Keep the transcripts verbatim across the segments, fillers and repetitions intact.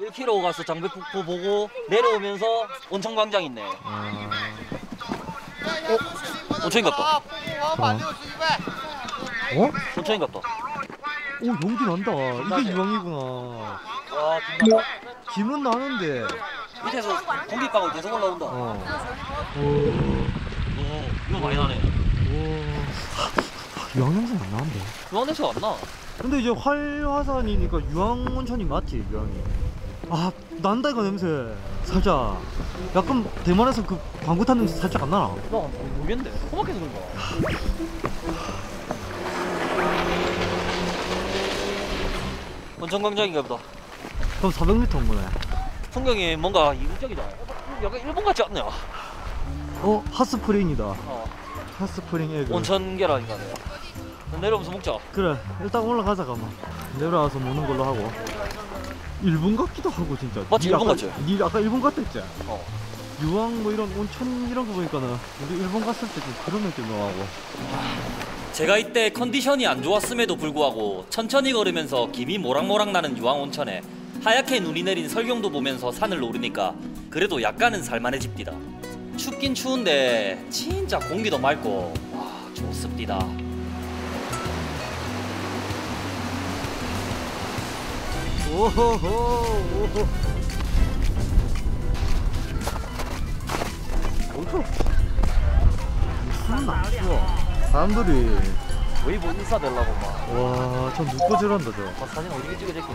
일 킬로미터 가서 장백폭포 보고 내려오면서 온천광장 있네. 아... 어? 온천인갑다. 어? 어? 온천인갑다. 오 연기 난다. 이게 유황이구나. 와 김난다. 김은 나는데 밑에서 공기방울 계속 올라온다. 어. 오, 이거 많이 나네. 오. 유황 냄새 안 나는데. 유황 냄새가 안 나. 근데 이제 활화산이니까 유황 온천이 맞지, 유황이. 아, 난다 이거 냄새. 살짝. 약간 대만에서 그 방구 탄 냄새 살짝 안 나나? 나 모르겠는데. 험악해서 그런가. 온천광장인가 보다. 그럼 사백 미터 온 거네. 풍경이 뭔가 이국적이다. 약간 일본 같지 않냐? 어, 핫스프링이다. 어. 핫스프링 에그. 온천 계란인가 내가. 내려오면서 먹자. 그래, 일단 올라가자 가만. 내려와서 먹는 걸로 하고. 일본 같기도 하고 진짜. 맞지, 니 일본 아까, 같지? 니 아까 일본 갔댔지? 어. 유황 뭐 이런 온천 이런 거 보니까는 우리 일본 갔을 때 좀 그런 느낌도 나고. 제가 이때 컨디션이 안 좋았음에도 불구하고 천천히 걸으면서 김이 모락모락 나는 유황 온천에 하얗게 눈이 내린 설경도 보면서 산을 오르니까 그래도 약간은 살만해집디다. 춥긴 추운데 진짜 공기도 맑고 와 좋습디다. 오호호 오호. 엄청 무슨 추워. 사람들이 웨이브 인싸 되려고 막. 와, 저 눕고 저런다 저. 막 사진 어디게 찍어 제끼네.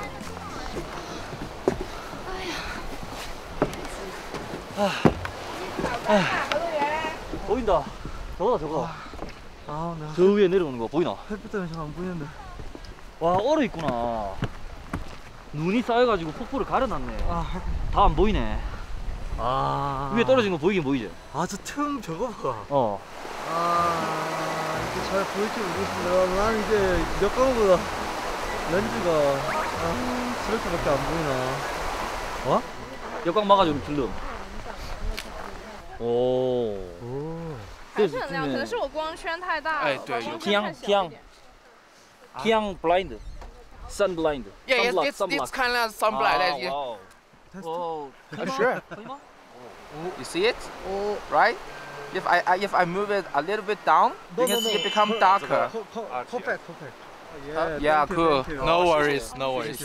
아, 아, 보인다. 저거다 저거. 아, 내가 저 위에 내려오는 거 보이나? 햇빛 때문에 잘 안 보이는데. 와 얼어 있구나. 눈이 쌓여가지고 폭포를 가려놨네. 아, 다 안 보이네. 아. 위에 떨어진 거 보이긴 보이지? 아, 저 틈 저거 봐. 어. 아, 이렇게 잘 보일지 모르겠습니다. 난 이제 몇 가구보다 렌즈가 아, 저렇게밖에 안 보이나. 어? 역광 막아주는 필름. 오. 오. 还是很亮，可能是我光圈太大了。 哎对有 Kiang Kiang Kiang blind, sun blind. Yeah, Sunblock, it's, it's, sunblock. it's kind of sunblight. Ah, yeah. wow. Wow. Oh, sure. You see it? Right? If I, I if I move it a little bit down, you can see it become darker. Perfect, perfect. Uh, yeah, thank you, cool. thank you. No worries, no worries.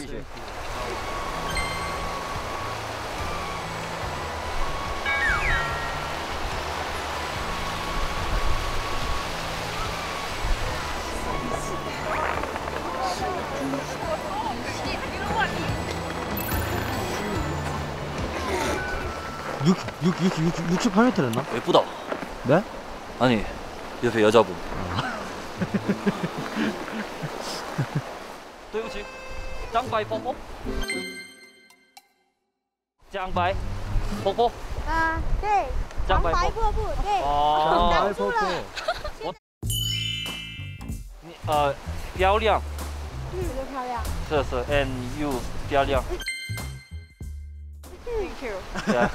육, 육, 육, 육, 육십팔 미터 됐나? 예쁘다. 네? 아니 옆에 여자분. 또 이거지. 짱바이 뽀뽀. 짱바이 뽀뽀. 啊，对， 长白长白瀑瀑布，对， 哦挡住了， 你呃漂亮， 嗯，就漂亮。 是是 ，and you 漂亮。 Thank you。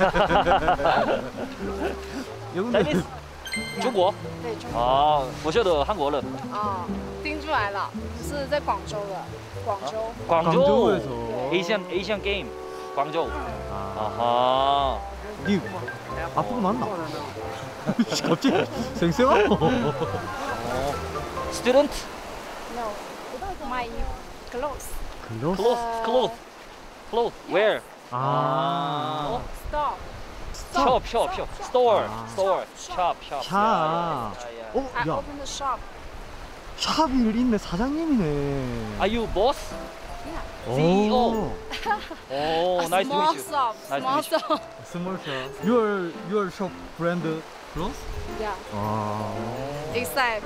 Chinese， 中国。 对，中国。 啊，我觉得韩国人。 哦，听出来了，是在广州的，广州。 广州 광저우에서. Asian Asian Game， 광州。 아, 아하. 니 아프고 났나? 갑자기 생생하고. Student, No, my clothes. 글로스. clothes, clothes, clothes. Where? 아. Stop. Shop, shop, shop. Store, 아. store. Shop, shop. 차. Yeah, yeah, yeah. 어, I 야, open the shop. 샵이 있네. 사장님이네. Are you boss? C E O. Oh, A nice to small meet you. shop. Nice to Small meet you. shop. 스몰 샵. Your your shop brand clothes? Yeah. 아. Except.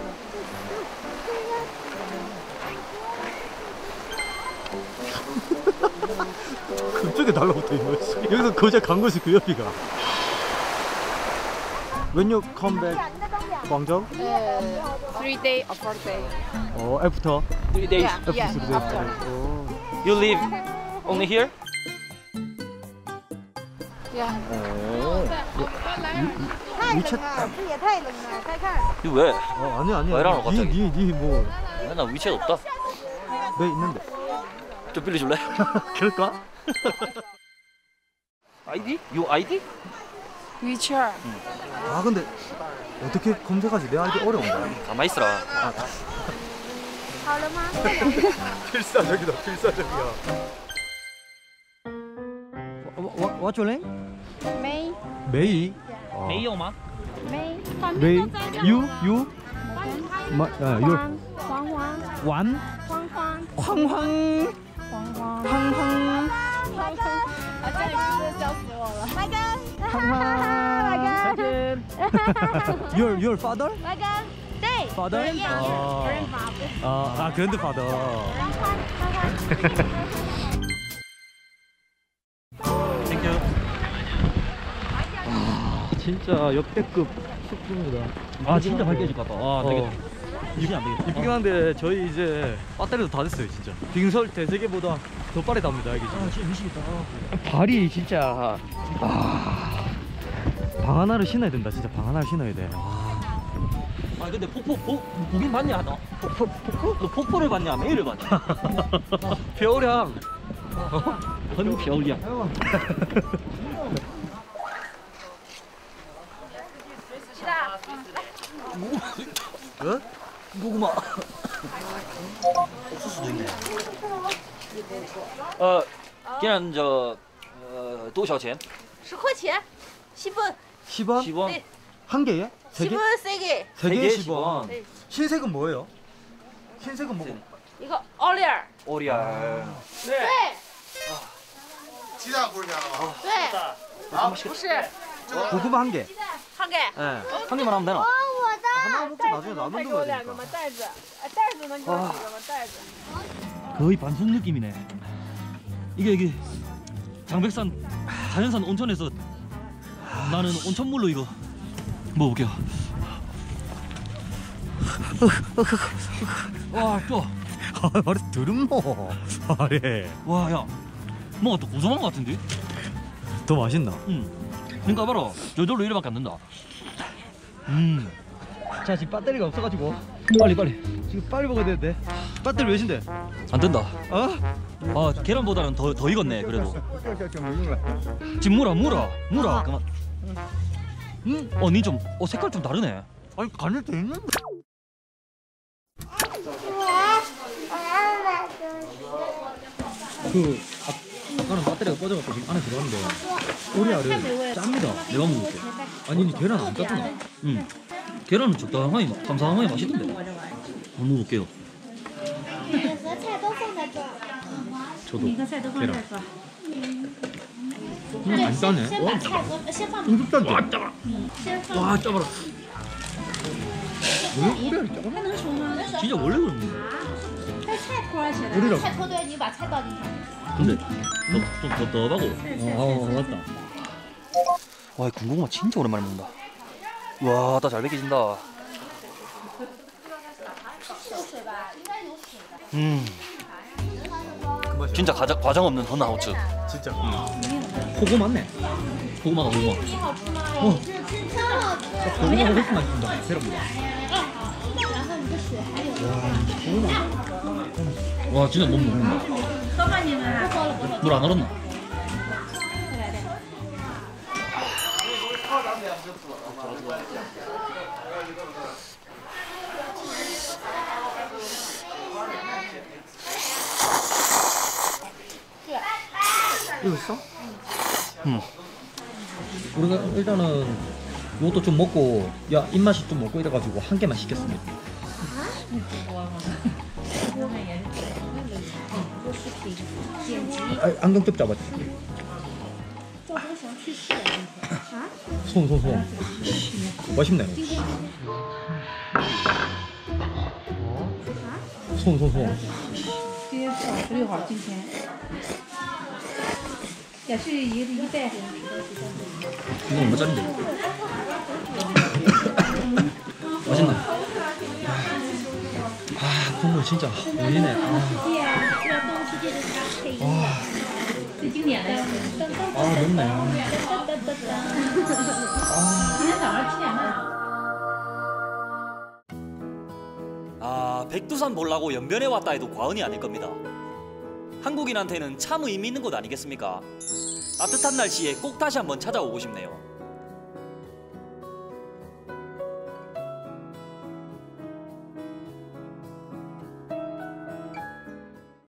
그쪽에 달라붙어 있는 거지. 여기서 거자 간 거지 그 옆이가. When you come back, 광저우? Uh, three day or four day. 어, after. Three days. Yeah, after yeah, three days. after. 오. You live only here? Yeah. 오. 太冷了，这也太冷了，再看。 이거 왜? 어, 아니 아니. 왜 이러노, 갑자기? 니니뭐 나 위치에 없다. 내 있는데. 좀 빌려줄래? 그럴까? 아이디? 요 아이디? WeChat. 아 근데 어떻게 검색하지? 내 아이디 어려운데. 가만히 있어라. 好了吗？ 필사적이다 필사적이야. What's your name? 没 메이. 没有吗？ 没 메이. You you. 黄 마, 아, you. 黄黄 완. 黄黄 황황. 黄黄 황황. 啊，这里不是笑死我了。 来根， 황황. 来根， Your your father? 来根，对， Father? 아, 아, 아 grandfather. 땡큐. 아, 진짜 역대급 숙주입니다. 아 진짜 밝게 해줄 것 같다. 아 되게 어. 이게 안 되겠다. 이쁘긴 한데 저희 이제 배터리도 다 됐어요 진짜. 빙설 대세계보다 더 빠르게 답니다 이게. 아 진짜 미치겠다. 발이 진짜 아, 방 하나를 신어야 된다 진짜. 방 하나를 신어야 돼. 아 근데 폭포 보, 보긴 봤냐 너? 폭포 폭포? 너 폭포를 봤냐 메일을 봤냐? 겨울향. 헌 겨울이야. 어? 고구마. 옥수수도 있네. 어, 그냥 저 어, 多少钱? 十块钱，十分， 십 원? 십 원. 네. 한 개에? 세 十 개? 分四个， 세 세 개에 개에 십 십 원. 원. 네. 흰색은 뭐예요? 흰색은 뭐? 一个奥利尔， 오리알. 对， 鸡蛋不是这样吗？ 对，不是， 고구마 한 개. 汉给。 예. 한 개만 하면 되나? 하나 먹고 나중에 라면 再给 먹어야 我两个 되니까. 吗？袋子，哎，袋子能给我几个吗？袋子。 거의 반숙 느낌이네. 이게 이게 장백산 자연산 온천에서 나는 온천물로 이거 먹어볼게요. 와, 또. 아, 말이 드름모. 아래. 와, 야, 뭐가 더 고소한 것 같은데? 더 맛있나? 응. 그러니까 봐라, 저절로 이래밖에 안 된다. 음. 자, 지금 배터리가 없어가지고 빨리 빨리. 지금 빨리 먹어야 되는데. 배터리 몇인데? 안 된다. 어? 아, 계란보다는 더, 더 익었네, 그래도. 지금 물어, 물어, 물어. 그만. 응? 어, 니 좀, 어, 색깔 좀 다르네. 아니 간을 돼 있는데. 그 아, 아까는 배터리가 꺼져갖고 지금 안에 들어갔는데 오리알을 짭니다. 내가 먹을게. 아니 니 계란 안 짰구나. 응. 계란은 적당하게, 마- 삼삼하게 맛있던데. 한번 먹어볼게요. 저도 계란. 음, 안 짜네. 어? 좀 짠데. 와, 짜봐라. 와, 짜봐라. 왜 오리알이 짜네? 진짜 원래 그런 건데. 오리알. 菜头对，你把菜倒进去。 근데 좀 덥덥하고. 어, 맞다. 와, 군고구마 진짜 오랜만에 먹는다. 와, 나 잘 먹여진다. 음, 진짜 과장, 과장 없는 헌나우츠. 진짜. 포고 맞네. 고구마가 고구마. 어. 고구마가 훨씬 맛있다. 계란보다. 와, 진짜 못 먹는다. 물 안 얼었나? 이거 있어? 응. 우리가 일단은 이것도 좀 먹고 야 입맛이 좀 먹고 이래가지고 한 개만 시켰습니다. 아, 안경 좀 잡아줘. 손, 손, 손. 맛있네. 손, 손, 손. 十六号今天，也是一一袋。 이거 얼마짜린데? 맛있나? 아, 국물 진짜 올리네. 아, 这东西就是它配音，最经典的。 아 맵네. 今天早上七点半。 아, 백두산 보려고 연변에 왔다 해도 과언이 아닐 겁니다. 한국인한테는 참 의미 있는 곳 아니겠습니까? 따뜻한 날씨에 꼭 다시 한번 찾아오고 싶네요.